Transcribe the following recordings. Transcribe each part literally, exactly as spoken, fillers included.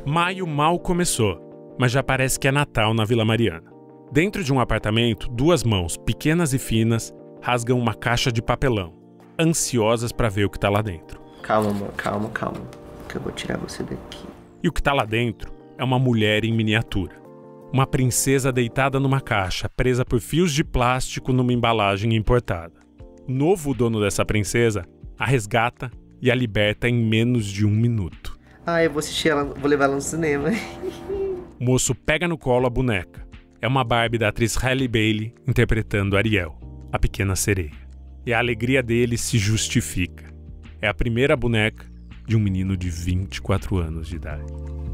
Maio mal começou, mas já parece que é Natal na Vila Mariana. Dentro de um apartamento, duas mãos, pequenas e finas, rasgam uma caixa de papelão, ansiosas para ver o que tá lá dentro. Calma, amor, calma, calma, que eu vou tirar você daqui. E o que tá lá dentro é uma mulher em miniatura. Uma princesa deitada numa caixa, presa por fios de plástico numa embalagem importada. O novo dono dessa princesa a resgata e a liberta em menos de um minuto. Ah, eu vou assistir ela, vou levar ela no cinema. O moço pega no colo a boneca. É uma Barbie da atriz Halle Bailey interpretando Ariel, a pequena sereia. E a alegria dele se justifica. É a primeira boneca de um menino de vinte e quatro anos de idade.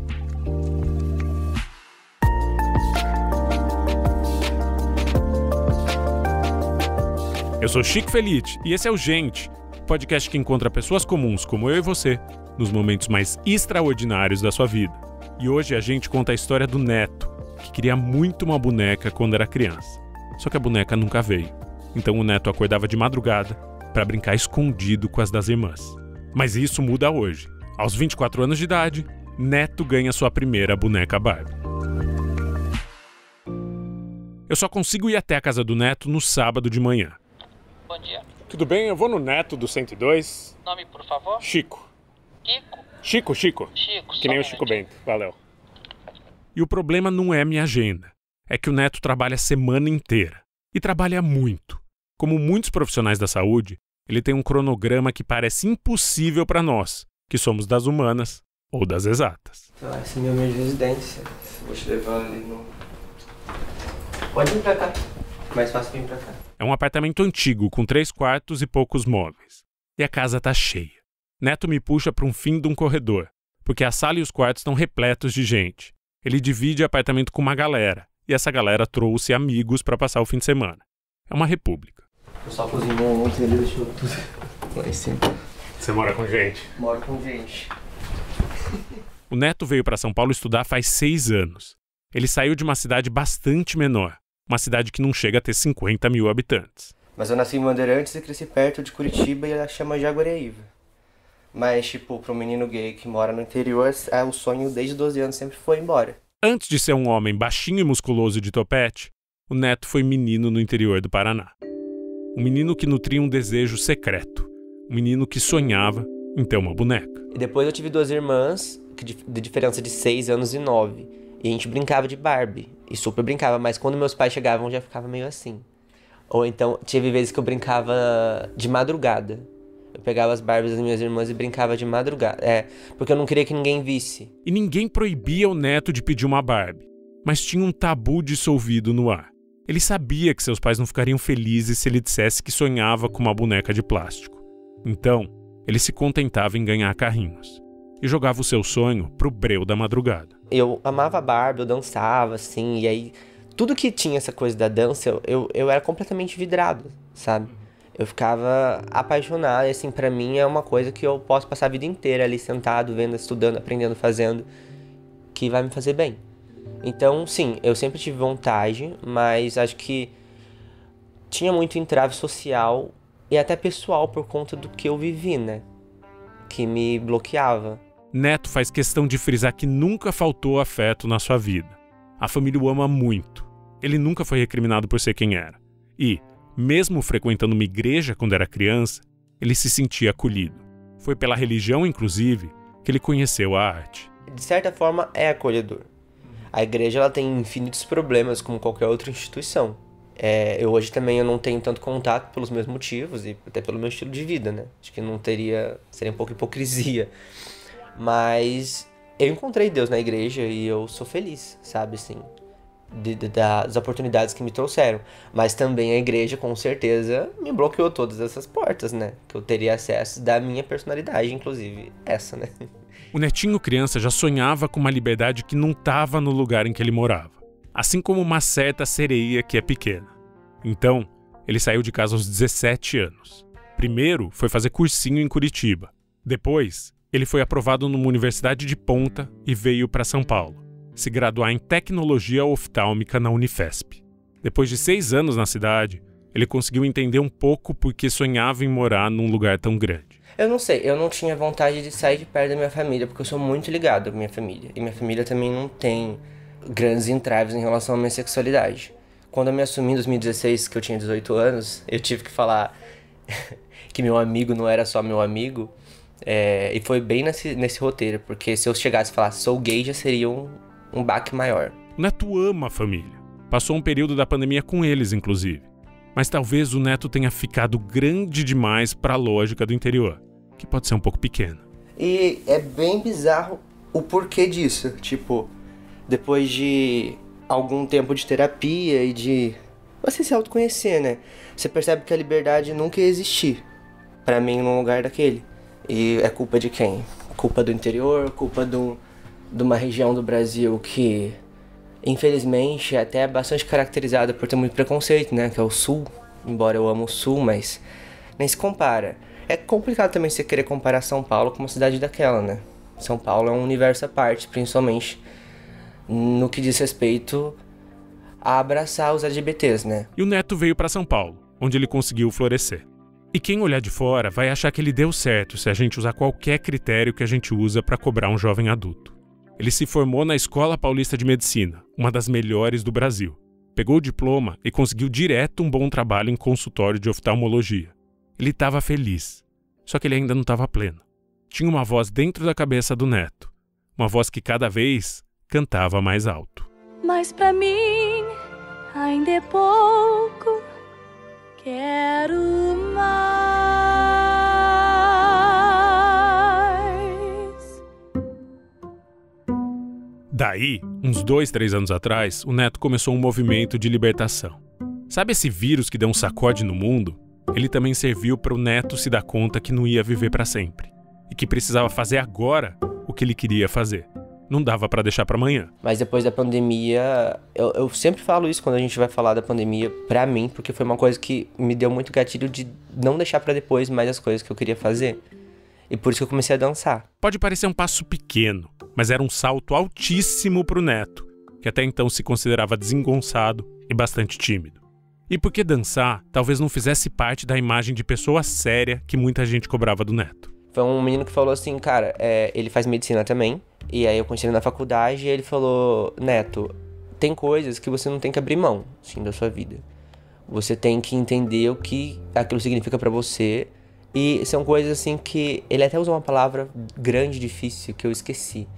Eu sou Chico Felitti e esse é o Gente, podcast que encontra pessoas comuns como eu e você nos momentos mais extraordinários da sua vida. E hoje a gente conta a história do Neto, que queria muito uma boneca quando era criança. Só que a boneca nunca veio. Então o Neto acordava de madrugada para brincar escondido com as das irmãs. Mas isso muda hoje. Aos vinte e quatro anos de idade, Neto ganha sua primeira boneca Barbie. Eu só consigo ir até a casa do Neto no sábado de manhã. Bom dia. Tudo bem? Eu vou no Neto do cento e dois. Nome, por favor? Chico. Kiko? Chico, Chico. Chico, Que nem o Chico Bento. Valeu. E o problema não é minha agenda. É que o Neto trabalha a semana inteira. E trabalha muito. Como muitos profissionais da saúde, ele tem um cronograma que parece impossível para nós, que somos das humanas ou das exatas. Ah, esse é meu meio de residência. Vou te levar ali no... Pode vir pra cá. Mais fácil vir pra cá. É um apartamento antigo, com três quartos e poucos móveis. E a casa tá cheia. Neto me puxa para um fim de um corredor, porque a sala e os quartos estão repletos de gente. Ele divide apartamento com uma galera, e essa galera trouxe amigos para passar o fim de semana. É uma república. Eu só cozinhou ontem, ele deixou tudo lá em cima. Você mora com gente? Moro com gente. O Neto veio para São Paulo estudar faz seis anos. Ele saiu de uma cidade bastante menor, uma cidade que não chega a ter cinquenta mil habitantes. Mas eu nasci em Bandeirantes e cresci perto de Curitiba e ela chama Jaguareíva. Mas, tipo, pro menino gay que mora no interior, é, o sonho desde doze anos sempre foi embora. Antes de ser um homem baixinho e musculoso de topete, o Neto foi menino no interior do Paraná. Um menino que nutria um desejo secreto. Um menino que sonhava em ter uma boneca. E depois eu tive duas irmãs, de diferença de seis anos e nove. E a gente brincava de Barbie. E super brincava, mas quando meus pais chegavam já ficava meio assim. Ou então, tive vezes que eu brincava de madrugada. Eu pegava as Barbies das minhas irmãs e brincava de madrugada. É, porque eu não queria que ninguém visse. E ninguém proibia o Neto de pedir uma Barbie. Mas tinha um tabu dissolvido no ar. Ele sabia que seus pais não ficariam felizes se ele dissesse que sonhava com uma boneca de plástico. Então, ele se contentava em ganhar carrinhos. E jogava o seu sonho pro breu da madrugada. Eu amava Barbie, eu dançava, assim, e aí... Tudo que tinha essa coisa da dança, eu, eu, eu era completamente vidrado, sabe? Eu ficava apaixonado, e assim, pra mim é uma coisa que eu posso passar a vida inteira ali sentado, vendo, estudando, aprendendo, fazendo, que vai me fazer bem. Então, sim, eu sempre tive vontade, mas acho que tinha muito entrave social e até pessoal por conta do que eu vivi, né? Que me bloqueava. Neto faz questão de frisar que nunca faltou afeto na sua vida. A família o ama muito. Ele nunca foi recriminado por ser quem era. E, mesmo frequentando uma igreja quando era criança, ele se sentia acolhido. Foi pela religião, inclusive, que ele conheceu a arte. De certa forma, é acolhedor. A igreja ela tem infinitos problemas, como qualquer outra instituição. É, eu hoje também eu não tenho tanto contato pelos meus motivos e até pelo meu estilo de vida, né? Acho que não teria... seria um pouco hipocrisia. Mas eu encontrei Deus na igreja e eu sou feliz, sabe, assim, de, de, das oportunidades que me trouxeram. Mas também a igreja, com certeza, me bloqueou todas essas portas, né? Que eu teria acesso da minha personalidade, inclusive essa, né? O Netinho criança já sonhava com uma liberdade que não estava no lugar em que ele morava. Assim como uma certa sereia que é pequena. Então, ele saiu de casa aos dezessete anos. Primeiro, foi fazer cursinho em Curitiba. Depois, ele foi aprovado numa universidade de ponta e veio para São Paulo, se graduar em tecnologia oftálmica na Unifesp. Depois de seis anos na cidade, ele conseguiu entender um pouco por que sonhava em morar num lugar tão grande. Eu não sei, eu não tinha vontade de sair de perto da minha família, porque eu sou muito ligado à minha família. E minha família também não tem grandes entraves em relação à minha sexualidade. Quando eu me assumi em dois mil e dezesseis, que eu tinha dezoito anos, eu tive que falar que meu amigo não era só meu amigo. É, e foi bem nesse, nesse roteiro, porque se eu chegasse e falasse sou gay, já seria um, um baque maior. O Neto ama a família. Passou um período da pandemia com eles, inclusive. Mas talvez o Neto tenha ficado grande demais para a lógica do interior, que pode ser um pouco pequena. E é bem bizarro o porquê disso. Tipo, depois de algum tempo de terapia e de você se autoconhecer, né? Você percebe que a liberdade nunca ia existir pra mim num lugar daquele. E é culpa de quem? Culpa do interior, culpa do, de uma região do Brasil que, infelizmente, é até bastante caracterizada por ter muito preconceito, né? Que é o Sul. Embora eu amo o Sul, mas nem se compara. É complicado também você querer comparar São Paulo com uma cidade daquela, né? São Paulo é um universo à parte, principalmente no que diz respeito a abraçar os L G B Tês, né? E o Neto veio para São Paulo, onde ele conseguiu florescer. E quem olhar de fora vai achar que ele deu certo se a gente usar qualquer critério que a gente usa para cobrar um jovem adulto. Ele se formou na Escola Paulista de Medicina, uma das melhores do Brasil. Pegou o diploma e conseguiu direto um bom trabalho em consultório de oftalmologia. Ele estava feliz, só que ele ainda não estava pleno. Tinha uma voz dentro da cabeça do Neto, uma voz que cada vez cantava mais alto. Mas pra mim ainda é pouco, quero mais. Daí, uns dois, três anos atrás, o Neto começou um movimento de libertação. Sabe esse vírus que deu um sacode no mundo? Ele também serviu para o Neto se dar conta que não ia viver para sempre. E que precisava fazer agora o que ele queria fazer. Não dava para deixar para amanhã. Mas depois da pandemia, eu, eu sempre falo isso quando a gente vai falar da pandemia pra mim, porque foi uma coisa que me deu muito gatilho de não deixar pra depois mais as coisas que eu queria fazer. E por isso que eu comecei a dançar. Pode parecer um passo pequeno, mas era um salto altíssimo pro Neto, que até então se considerava desengonçado e bastante tímido. E porque dançar talvez não fizesse parte da imagem de pessoa séria que muita gente cobrava do Neto. Foi um menino que falou assim, cara, é, ele faz medicina também, e aí eu conheci ele na faculdade e ele falou, Neto, tem coisas que você não tem que abrir mão, assim, da sua vida. Você tem que entender o que aquilo significa pra você, e são coisas assim que, ele até usou uma palavra grande, difícil, que eu esqueci.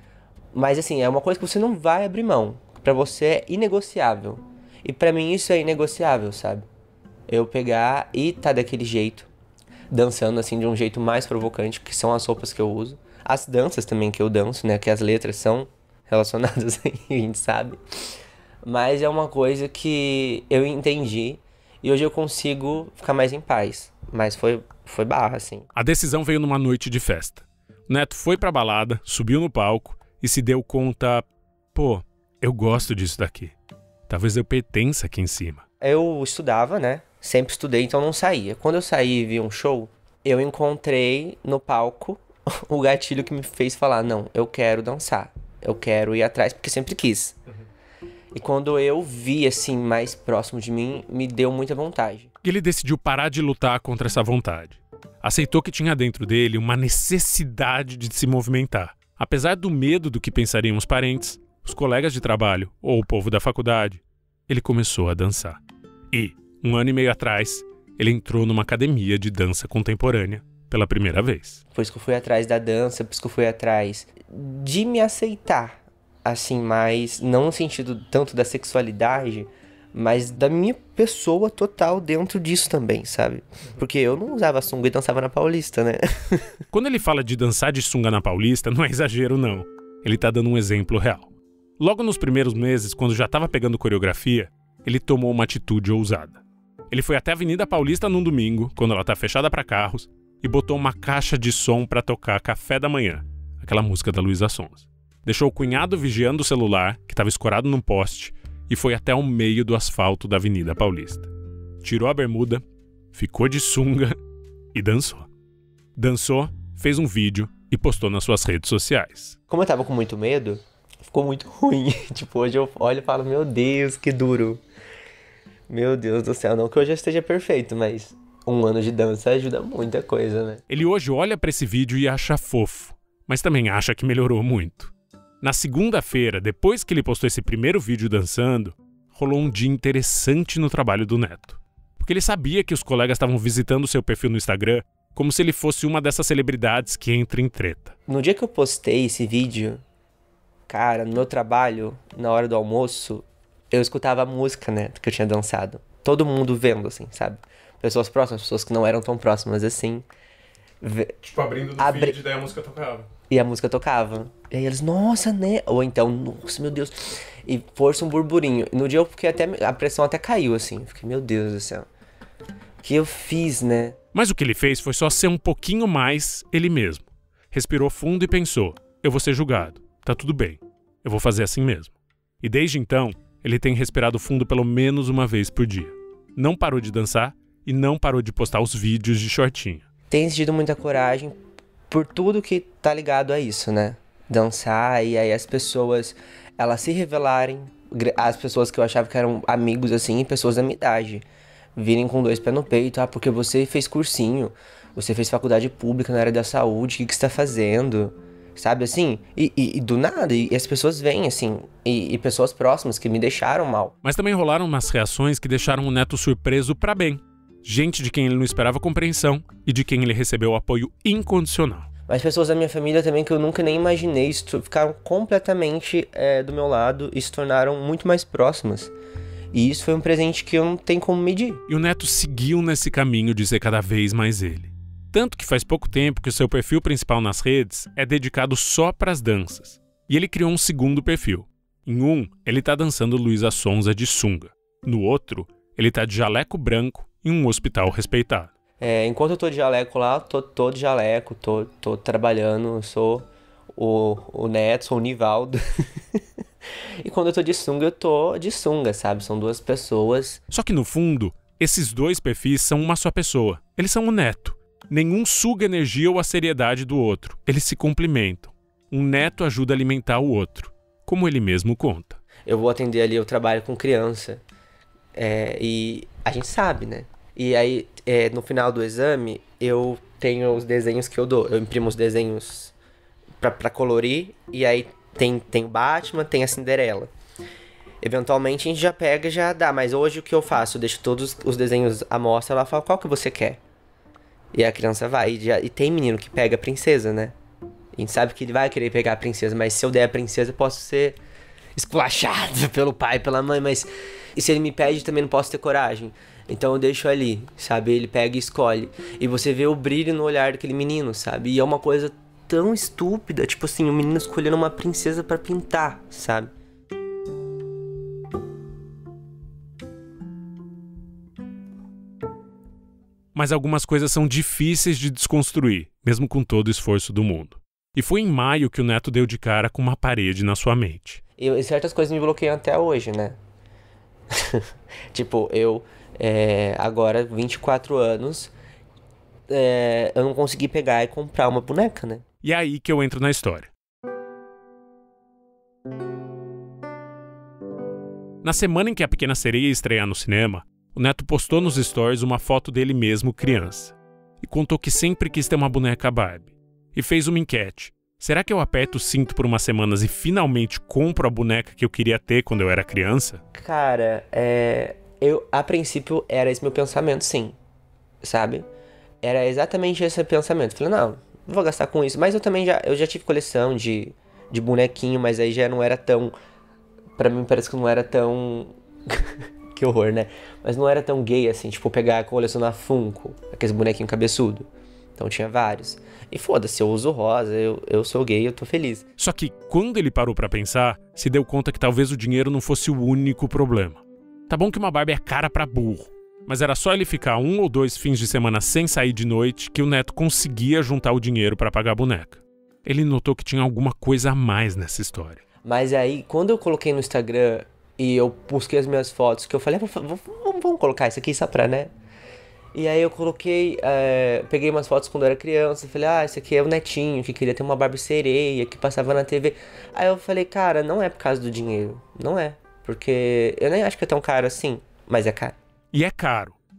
Mas assim, é uma coisa que você não vai abrir mão, pra você é inegociável. E pra mim isso é inegociável, sabe? Eu pegar e tá daquele jeito, dançando assim de um jeito mais provocante, que são as roupas que eu uso. As danças também que eu danço, né? Que as letras são relacionadas aí, a gente sabe. Mas é uma coisa que eu entendi e hoje eu consigo ficar mais em paz. Mas foi, foi barra, assim. A decisão veio numa noite de festa. O Neto foi pra balada, subiu no palco e se deu conta... Pô, eu gosto disso daqui. Talvez eu pertença aqui em cima. Eu estudava, né? Sempre estudei, então não saía. Quando eu saí e vi um show, eu encontrei no palco o gatilho que me fez falar, não, eu quero dançar. Eu quero ir atrás, porque sempre quis. Uhum. E quando eu vi, assim, mais próximo de mim, me deu muita vontade. Ele decidiu parar de lutar contra essa vontade. Aceitou que tinha dentro dele uma necessidade de se movimentar. Apesar do medo do que pensariam os parentes, os colegas de trabalho ou o povo da faculdade, ele começou a dançar. E, um ano e meio atrás, ele entrou numa academia de dança contemporânea pela primeira vez. Por isso que eu fui atrás da dança, por isso que eu fui atrás de me aceitar, assim, mas não no sentido tanto da sexualidade, mas da minha pessoa total dentro disso também, sabe? Porque eu não usava sunga e dançava na Paulista, né? Quando ele fala de dançar de sunga na Paulista, não é exagero, não. Ele tá dando um exemplo real. Logo nos primeiros meses, quando já estava pegando coreografia, ele tomou uma atitude ousada. Ele foi até a Avenida Paulista num domingo, quando ela tá fechada para carros, e botou uma caixa de som para tocar Café da Manhã, aquela música da Luísa Sonza. Deixou o cunhado vigiando o celular, que estava escorado num poste, e foi até o meio do asfalto da Avenida Paulista. Tirou a bermuda, ficou de sunga e dançou. Dançou, fez um vídeo e postou nas suas redes sociais. Como eu tava com muito medo, ficou muito ruim. Tipo, hoje eu olho e falo, meu Deus, que duro. Meu Deus do céu, não que hoje eu esteja perfeito, mas um ano de dança ajuda muita coisa, né? Ele hoje olha pra esse vídeo e acha fofo, mas também acha que melhorou muito. Na segunda-feira, depois que ele postou esse primeiro vídeo dançando, rolou um dia interessante no trabalho do Neto. Porque ele sabia que os colegas estavam visitando seu perfil no Instagram como se ele fosse uma dessas celebridades que entra em treta. No dia que eu postei esse vídeo, cara, no meu trabalho, na hora do almoço, eu escutava a música, né, que eu tinha dançado. Todo mundo vendo, assim, sabe? Pessoas próximas, pessoas que não eram tão próximas assim. Tipo, abrindo do Abri... feed, daí a música tocava. E a música tocava. E aí eles, nossa, né? Ou então, nossa, meu Deus. E força um burburinho. No dia eu fiquei até... A pressão até caiu, assim. Fiquei, meu Deus do céu. O que eu fiz, né? Mas o que ele fez foi só ser um pouquinho mais ele mesmo. Respirou fundo e pensou, eu vou ser julgado. Tá tudo bem. Eu vou fazer assim mesmo. E desde então, ele tem respirado fundo pelo menos uma vez por dia. Não parou de dançar e não parou de postar os vídeos de shortinho. Tem sentido muita coragem por tudo que tá ligado a isso, né? Dançar e aí as pessoas, elas se revelarem, as pessoas que eu achava que eram amigos, assim, pessoas da minha idade, virem com dois pés no peito, ah, porque você fez cursinho, você fez faculdade pública na área da saúde, o que, que você tá fazendo? Sabe, assim? E, e, e do nada, e, e as pessoas vêm, assim, e, e pessoas próximas que me deixaram mal. Mas também rolaram umas reações que deixaram o Neto surpreso pra bem. Gente de quem ele não esperava compreensão e de quem ele recebeu apoio incondicional. Mas pessoas da minha família também que eu nunca nem imaginei ficaram completamente é, do meu lado e se tornaram muito mais próximas. E isso foi um presente que eu não tenho como medir. E o Neto seguiu nesse caminho de ser cada vez mais ele. Tanto que faz pouco tempo que o seu perfil principal nas redes é dedicado só pras danças. E ele criou um segundo perfil. Em um, ele tá dançando Luísa Sonza de sunga. No outro, ele tá de jaleco branco em um hospital respeitado. É, enquanto eu tô de jaleco lá, tô, tô de jaleco, tô, tô trabalhando, sou o, o Neto, sou o Nivaldo. E quando eu tô de sunga, eu tô de sunga, sabe? São duas pessoas. Só que no fundo, esses dois perfis são uma só pessoa. Eles são o Neto. Nenhum suga energia ou a seriedade do outro. Eles se complementam. Um Neto ajuda a alimentar o outro, como ele mesmo conta. Eu vou atender ali, eu trabalho com criança. É, e a gente sabe, né? E aí, é, no final do exame, eu tenho os desenhos que eu dou. Eu imprimo os desenhos pra, pra colorir. E aí tem, tem o Batman, tem a Cinderela. Eventualmente a gente já pega e já dá. Mas hoje o que eu faço? Eu deixo todos os desenhos à mostra. Ela fala, qual que você quer? E a criança vai. E, já, e tem menino que pega a princesa, né? A gente sabe que ele vai querer pegar a princesa. Mas se eu der a princesa, eu posso ser esculachado pelo pai, pela mãe. Mas e se ele me pede, também não posso ter coragem. Então eu deixo ali, sabe? Ele pega e escolhe. E você vê o brilho no olhar daquele menino, sabe? E é uma coisa tão estúpida. Tipo assim, o menino escolhendo uma princesa pra pintar, sabe? Mas algumas coisas são difíceis de desconstruir, mesmo com todo o esforço do mundo. E foi em maio que o Neto deu de cara com uma parede na sua mente. E certas coisas me bloqueiam até hoje, né? Tipo, eu... É, agora, vinte e quatro anos, é, eu não consegui pegar e comprar uma boneca, né? E é aí que eu entro na história. Na semana em que A Pequena Sereia ia estrear no cinema, o Neto postou nos stories uma foto dele mesmo criança. E contou que sempre quis ter uma boneca Barbie. E fez uma enquete. Será que eu aperto o cinto por umas semanas e finalmente compro a boneca que eu queria ter quando eu era criança? Cara, é... Eu, a princípio, era esse meu pensamento, sim, sabe? Era exatamente esse pensamento. Falei, não, não vou gastar com isso. Mas eu também já, eu já tive coleção de, de bonequinho, mas aí já não era tão... Pra mim parece que não era tão... Que horror, né? Mas não era tão gay assim, tipo, pegar a coleção na Funko, aqueles bonequinhos cabeçudo. Então tinha vários. E foda-se, eu uso rosa, eu, eu sou gay, eu tô feliz. Só que quando ele parou pra pensar, se deu conta que talvez o dinheiro não fosse o único problema. Tá bom que uma Barbie é cara pra burro, mas era só ele ficar um ou dois fins de semana sem sair de noite que o Neto conseguia juntar o dinheiro pra pagar a boneca. Ele notou que tinha alguma coisa a mais nessa história. Mas aí, quando eu coloquei no Instagram e eu busquei as minhas fotos, que eu falei, vamos, vamos colocar isso aqui só pra, né? E aí eu coloquei, é, peguei umas fotos quando eu era criança, falei, ah, esse aqui é o Netinho, que queria ter uma Barbie sereia, que passava na T V. Aí eu falei, cara, não é por causa do dinheiro, não é. Porque eu nem acho que é tão caro assim, mas é caro. E é caro.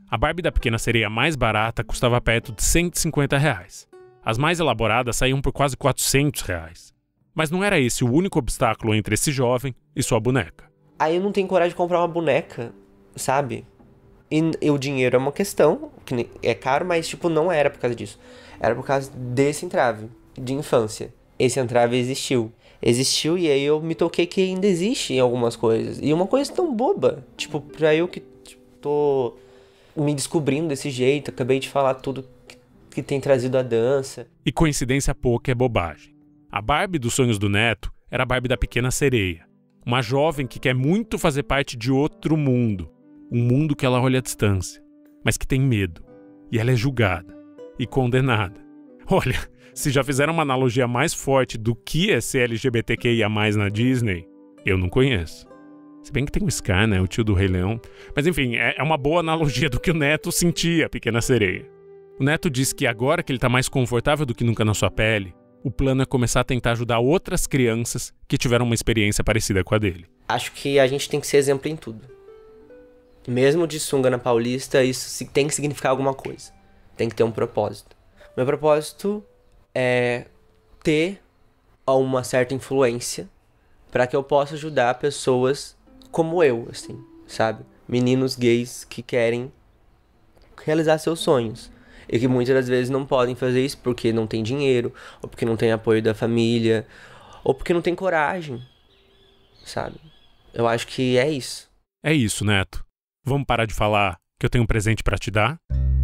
A Barbie da Pequena Sereia mais barata custava perto de cento e cinquenta reais. As mais elaboradas saíam por quase quatrocentos reais. Mas não era esse o único obstáculo entre esse jovem e sua boneca. Aí eu não tenho coragem de comprar uma boneca, sabe? E, e o dinheiro é uma questão, que é caro, mas tipo, não era por causa disso. Era por causa desse entrave de infância. Esse entrave existiu. Existiu e aí eu me toquei que ainda existe em algumas coisas. E uma coisa tão boba. Tipo, pra eu que tipo, tô me descobrindo desse jeito, acabei de falar tudo que, que tem trazido a dança. E coincidência pouca é bobagem. A Barbie dos sonhos do Neto era a Barbie da Pequena Sereia. Uma jovem que quer muito fazer parte de outro mundo. Um mundo que ela olha à distância, mas que tem medo. E ela é julgada e condenada. Olha, se já fizeram uma analogia mais forte do que é ser L G B T Q I A mais, na Disney, eu não conheço. Se bem que tem o Scar, né, o tio do Rei Leão. Mas enfim, é uma boa analogia do que o Neto sentia, Pequena Sereia. O Neto diz que agora que ele está mais confortável do que nunca na sua pele, o plano é começar a tentar ajudar outras crianças que tiveram uma experiência parecida com a dele. Acho que a gente tem que ser exemplo em tudo. Mesmo de sunga na Paulista, isso tem que significar alguma coisa. Tem que ter um propósito. Meu propósito é ter uma certa influência para que eu possa ajudar pessoas como eu, assim, sabe? Meninos gays que querem realizar seus sonhos. E que muitas das vezes não podem fazer isso porque não tem dinheiro, ou porque não tem apoio da família, ou porque não tem coragem, sabe? Eu acho que é isso. É isso, Neto. Vamos parar de falar que eu tenho um presente pra te dar?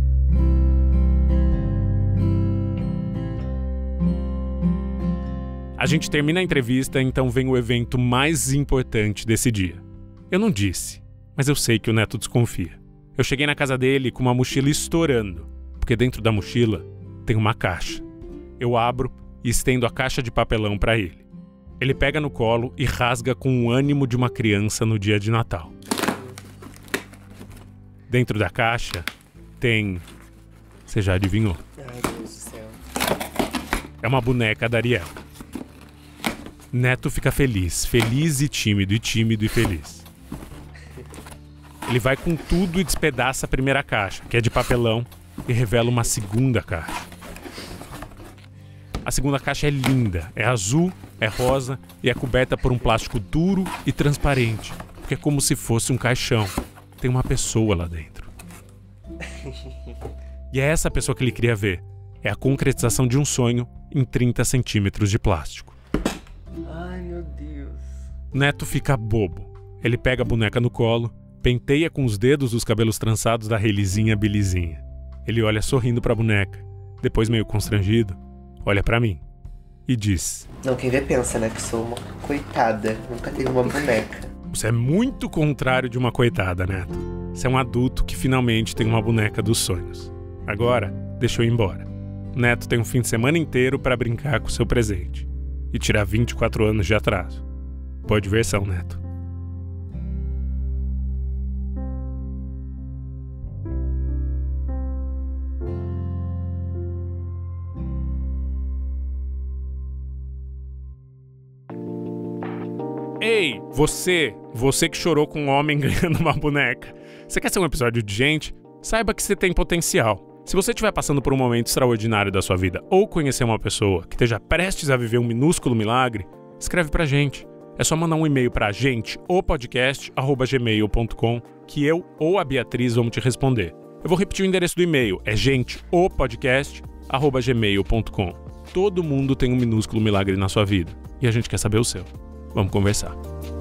A gente termina a entrevista, então vem o evento mais importante desse dia. Eu não disse, mas eu sei que o Neto desconfia. Eu cheguei na casa dele com uma mochila estourando, porque dentro da mochila tem uma caixa. Eu abro e estendo a caixa de papelão pra ele. Ele pega no colo e rasga com o ânimo de uma criança no dia de Natal. Dentro da caixa tem... Você já adivinhou? Ai, Deus do céu. É uma boneca da Ariel. Neto fica feliz, feliz e tímido, e tímido e feliz. Ele vai com tudo e despedaça a primeira caixa, que é de papelão, e revela uma segunda caixa. A segunda caixa é linda, é azul, é rosa e é coberta por um plástico duro e transparente, porque é como se fosse um caixão. Tem uma pessoa lá dentro. E é essa pessoa que ele queria ver. É a concretização de um sonho em trinta centímetros de plástico. Ai, meu Deus. Neto fica bobo. Ele pega a boneca no colo, penteia com os dedos os cabelos trançados da Reilizinha Bilizinha. Ele olha sorrindo pra boneca. Depois, meio constrangido, olha pra mim e diz: Não, quem vê pensa, né, que sou uma coitada. Nunca teve uma boneca. Você é muito contrário de uma coitada, Neto. Você é um adulto que finalmente tem uma boneca dos sonhos. Agora, deixa eu ir embora. Neto tem um fim de semana inteiro pra brincar com seu presente e tirar vinte e quatro anos de atraso. Boa diversão, Neto. Ei, você, você que chorou com um homem ganhando uma boneca. Você quer ser um episódio de gente? Saiba que você tem potencial. Se você estiver passando por um momento extraordinário da sua vida ou conhecer uma pessoa que esteja prestes a viver um minúsculo milagre, escreve pra gente. É só mandar um e-mail pra gente ou podcast arroba gmail ponto com que eu ou a Beatriz vamos te responder. Eu vou repetir o endereço do e-mail, é gente ou podcast arroba gmail ponto com. Todo mundo tem um minúsculo milagre na sua vida e a gente quer saber o seu. Vamos conversar.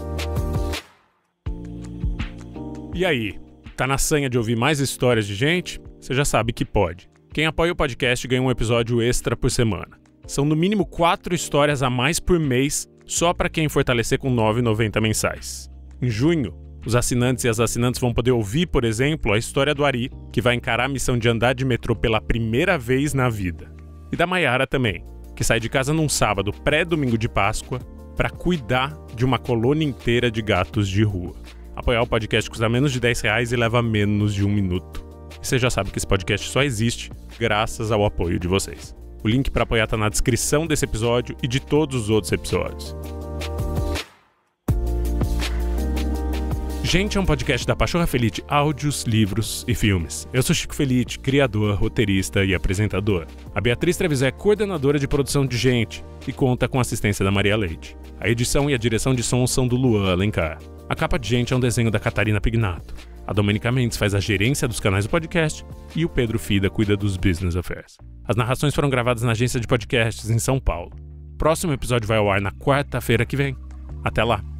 E aí, tá na sanha de ouvir mais histórias de gente? Você já sabe que pode. Quem apoia o podcast ganha um episódio extra por semana. São no mínimo quatro histórias a mais por mês, só para quem fortalecer com nove reais e noventa centavos mensais. Em junho, os assinantes e as assinantes vão poder ouvir, por exemplo, a história do Ari, que vai encarar a missão de andar de metrô pela primeira vez na vida. E da Mayara também, que sai de casa num sábado pré-domingo de Páscoa para cuidar de uma colônia inteira de gatos de rua. Apoiar o podcast custa menos de dez reais e leva menos de um minuto. E você já sabe que esse podcast só existe graças ao apoio de vocês. O link para apoiar tá na descrição desse episódio e de todos os outros episódios. Gente é um podcast da Pachorra Felite Áudios, Livros e Filmes. Eu sou Chico Felite, criador, roteirista e apresentador. A Beatriz Trevisan é coordenadora de produção de Gente e conta com a assistência da Maria Leite. A edição e a direção de som são do Luan Alencar. A capa de Gente é um desenho da Catarina Pignato. A Domenica Mendes faz a gerência dos canais do podcast e o Pedro Fida cuida dos business affairs. As narrações foram gravadas na agência de podcasts em São Paulo. Próximo episódio vai ao ar na quarta-feira que vem. Até lá!